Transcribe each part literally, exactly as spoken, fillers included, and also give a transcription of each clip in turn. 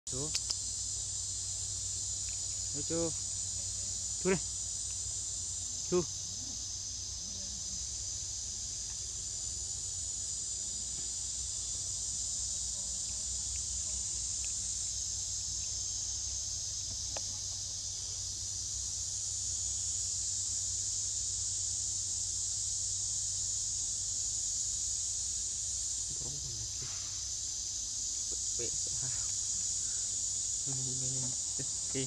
Chú. Đấy chú. Chú đây. Chú. Bệ sợ hào. Kịp.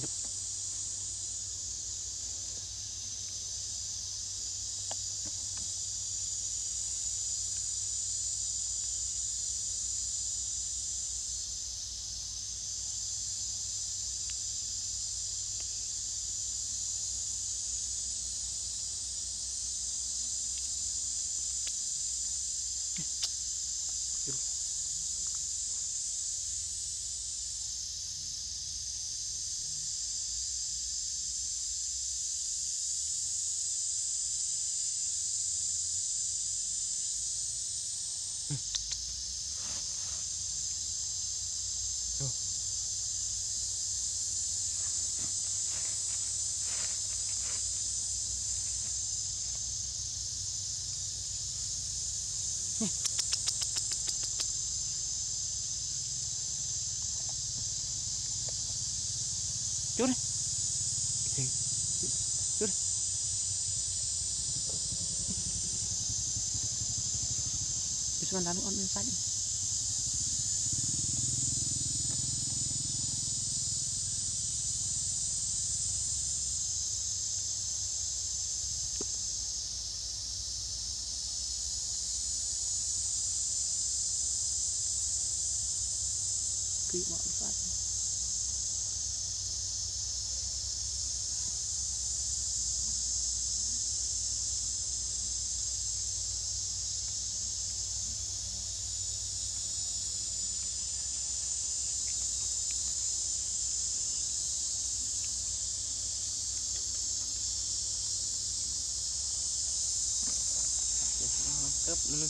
Chú. Chú đây. Chú đây. Chú xuống đá con bên xanh. Kỹ bọn phát. Cấp nữa.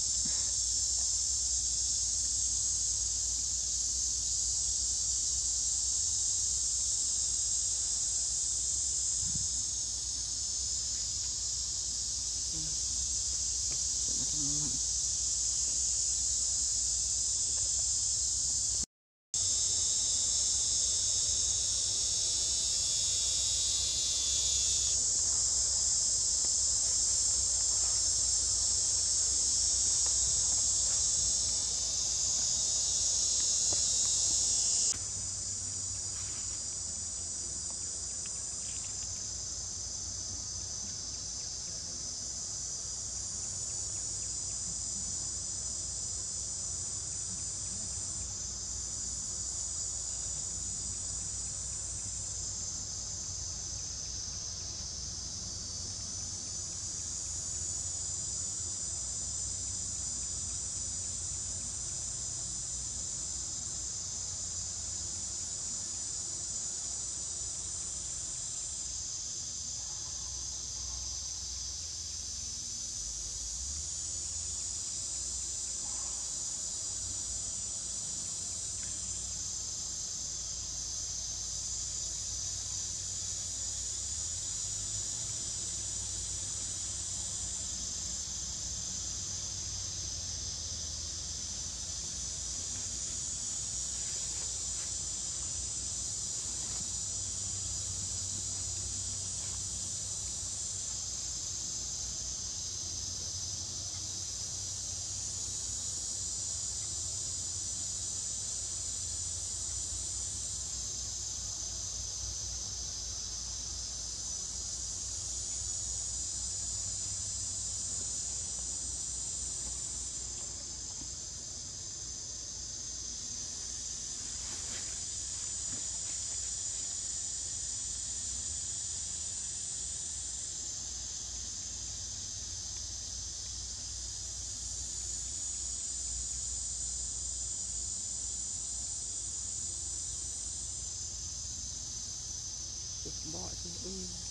Bỏ chứ.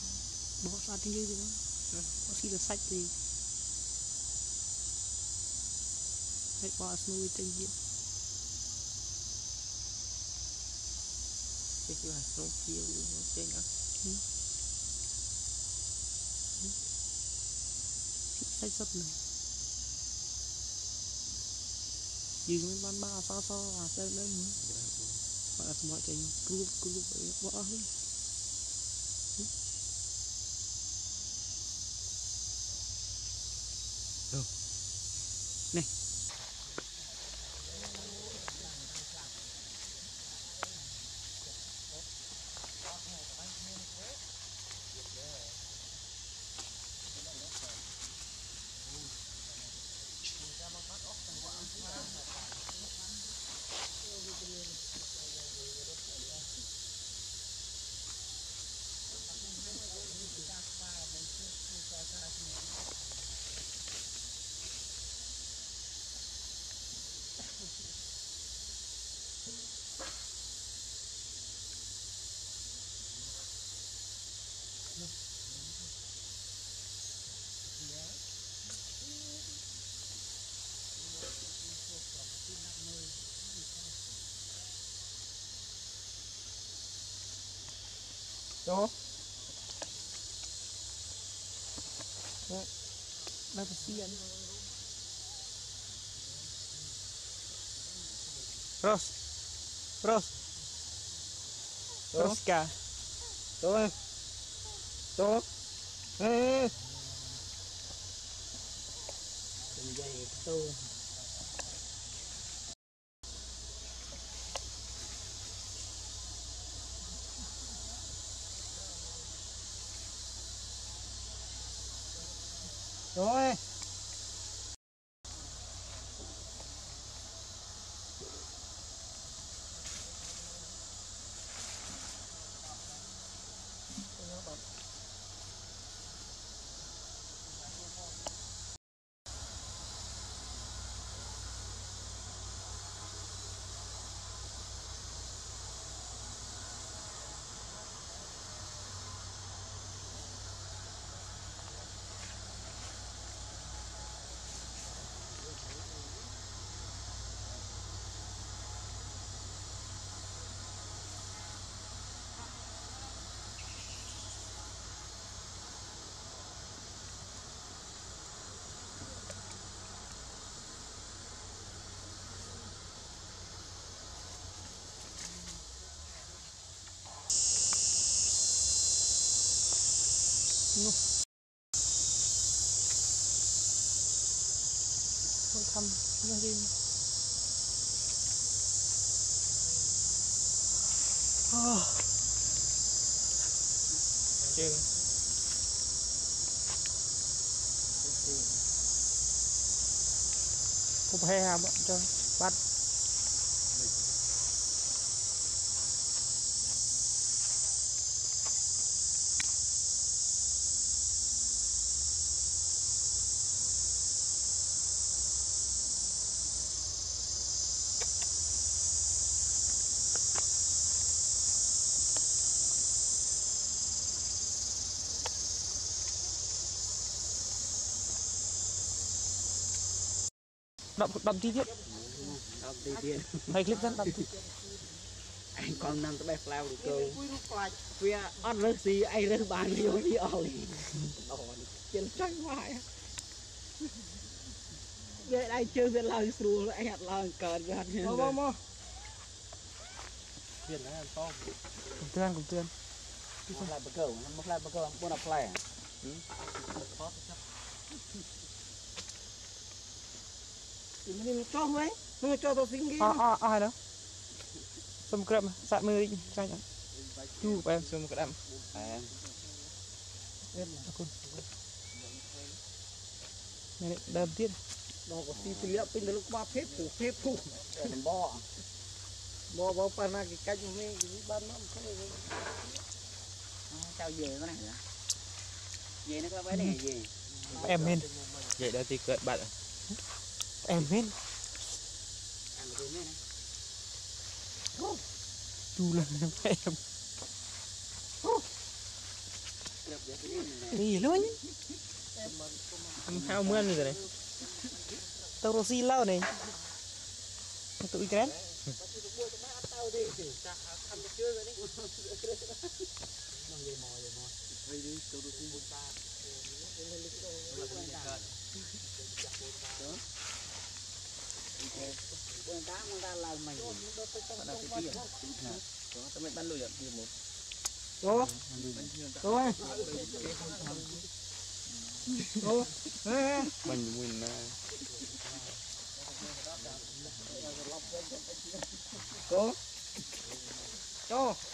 Bỏ ra thì như thế đó. Có khi là sạch thì hãy bỏ nuôi tên diện. cái gì nó chiều nó chơi nhá sách sắt này dừng ban ba so so à đây đây nữa bạn là mọi chuyện cứ cứ vậy bỏ hết này đó đây là xiên Ros Ros Roska đó đó ê đừng dây tôi rồi nó không thăm nó đi à. Chưa không hay à bọn cho bắt đậm đậm chi tiết đậm chi tiết hay clip rất đậm chi anh còn nằm tới bè flower được cơ vì ăn rớt gì anh rớt bàn đi ôi đi ôi chân tránh hoài vậy đây chơi về lời sùa anh hạt lời cờn về hạt mơ mơ mơ tiền đấy ăn to cùng tiền cùng tiền một lại bờ cờ một lại bờ cờ một đập lại mình cho mấy mình cho tôi xin cái à à à đó xâm cơm sạ mưa đi sao nhỉ chu em xâm cơm em này đâm tiết nó có tí tí liệu pin lúc ba phép phủ phép phủ bò bò bò pa na cái cách mấy cái ban nó chào về cái này hả về nó có bé này về em men vậy đó thì cợt bạn em men chu lần em đi luôn hao mơn rồi này tao rô xi lâu này tụi cái Buồn ta muốn ta làm mình. Tao mới bán lùi được gì một. Tô. Tô ơi. Tô. Ê. Mình mình là Tô. Tô.